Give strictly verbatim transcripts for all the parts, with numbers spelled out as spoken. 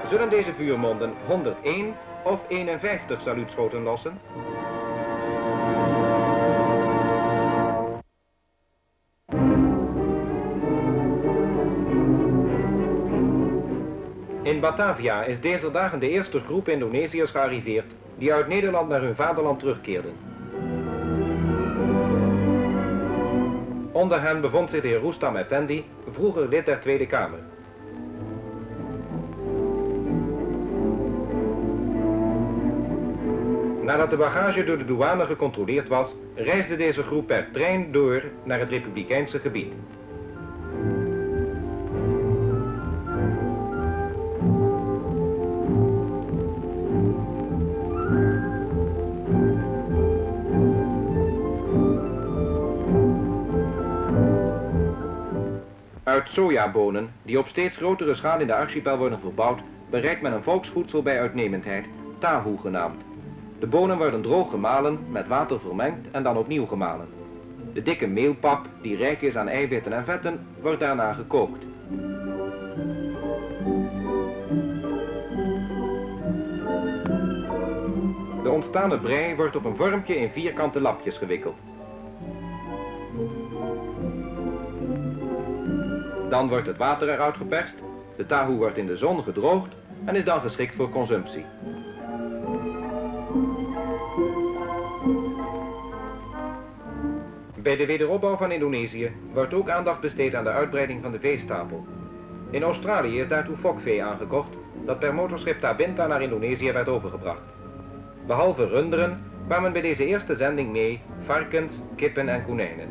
Zullen deze vuurmonden honderdéén of eenenvijftig saluutschoten lossen? In Batavia is deze dagen de eerste groep Indonesiërs gearriveerd die uit Nederland naar hun vaderland terugkeerden. Onder hen bevond zich de heer Roestam Effendi, vroeger lid der Tweede Kamer. Nadat de bagage door de douane gecontroleerd was, reisde deze groep per trein door naar het Republikeinse gebied. Uit sojabonen, die op steeds grotere schaal in de archipel worden verbouwd, bereikt men een volksvoedsel bij uitnemendheid, tahu genaamd. De bonen worden droog gemalen, met water vermengd en dan opnieuw gemalen. De dikke meelpap, die rijk is aan eiwitten en vetten, wordt daarna gekookt. De ontstane brei wordt op een vormpje in vierkante lapjes gewikkeld. Dan wordt het water eruit geperst, de tahu wordt in de zon gedroogd en is dan geschikt voor consumptie. Bij de wederopbouw van Indonesië wordt ook aandacht besteed aan de uitbreiding van de veestapel. In Australië is daartoe fokvee aangekocht dat per motorschip Tabinta naar Indonesië werd overgebracht. Behalve runderen kwamen bij deze eerste zending mee varkens, kippen en konijnen.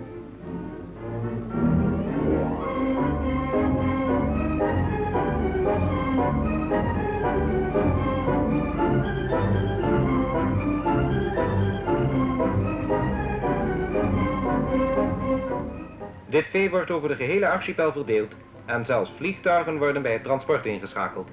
Dit vee wordt over de gehele archipel verdeeld en zelfs vliegtuigen worden bij het transport ingeschakeld.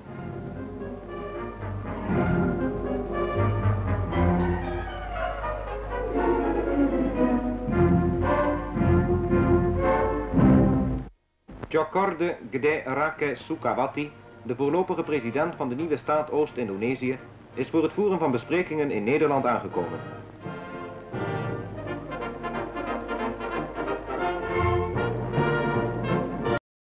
Djokorde Gede Rake Sukawati, de voorlopige president van de nieuwe staat Oost-Indonesië, is voor het voeren van besprekingen in Nederland aangekomen.